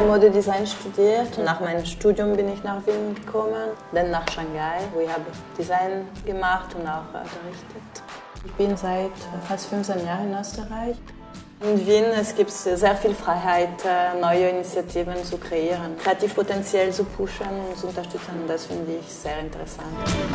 habe Modedesign studiert. Nach meinem Studium bin ich nach Wien gekommen, dann nach Shanghai, wo ich habe Design gemacht und auch unterrichtet. Ich bin seit fast 15 Jahren in Österreich. In Wien gibt es sehr viel Freiheit, neue Initiativen zu kreieren, Kreativpotenzial zu pushen und zu unterstützen. Das finde ich sehr interessant.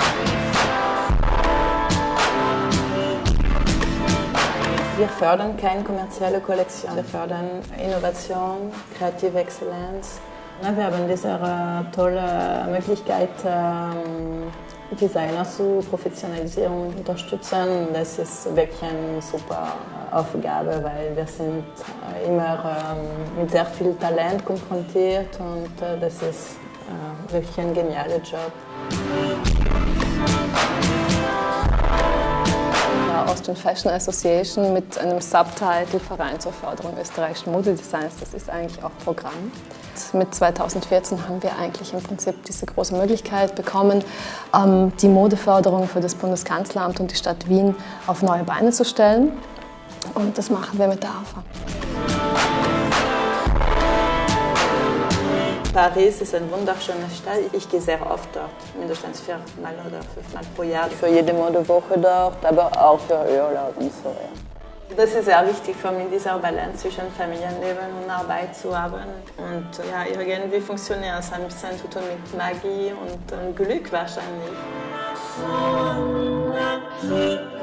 Wir fördern keine kommerzielle Kollektion, wir fördern Innovation, kreative Exzellenz. Wir haben diese tolle Möglichkeit, Designer zu Professionalisierung unterstützen. Das ist wirklich eine super Aufgabe, weil wir sind immer mit sehr viel Talent konfrontiert und das ist wirklich ein genialer Job. Austrian Fashion Association mit einem Subtitle Verein zur Förderung österreichischen Modedesigns. Das ist eigentlich auch Programm. Mit 2014 haben wir eigentlich im Prinzip diese große Möglichkeit bekommen, die Modeförderung für das Bundeskanzleramt und die Stadt Wien auf neue Beine zu stellen. Und das machen wir mit der AFA. Paris ist eine wunderschöne Stadt. Ich gehe sehr oft dort, mindestens 4 Mal oder 5 Mal pro Jahr. Für jede Modewoche dort, aber auch für Urlaub und so. Ja. Das ist sehr wichtig für mich, diese Balance zwischen Familienleben und Arbeit zu haben. Und ja, irgendwie funktioniert es ein bisschen zu tun mit Magie und Glück wahrscheinlich.